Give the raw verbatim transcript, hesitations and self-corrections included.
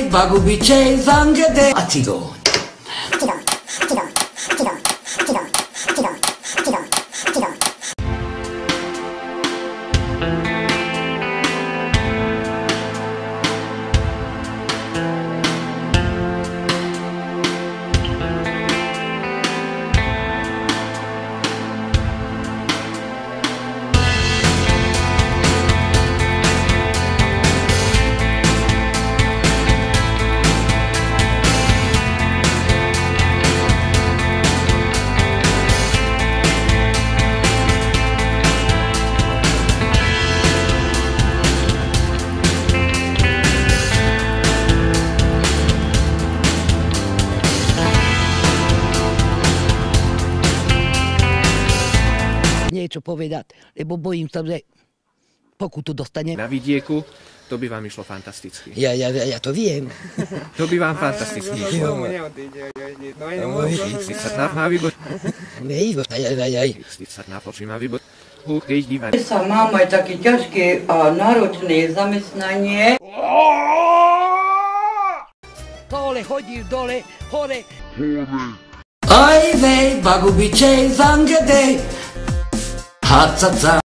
vej, bagubičej, zangede. A cido. Niečo povedať, lebo bojím sa, že pokutu dostane. Na vidieku to by vám išlo fantasticky. Ja, ja, ja to viem. To by vám fantasticky išlo. Sa mám aj také ťažké a náročné zamestnanie. Dole chodíš, dole, hore. Oj vej, bagubičej, zangede. Hacaca.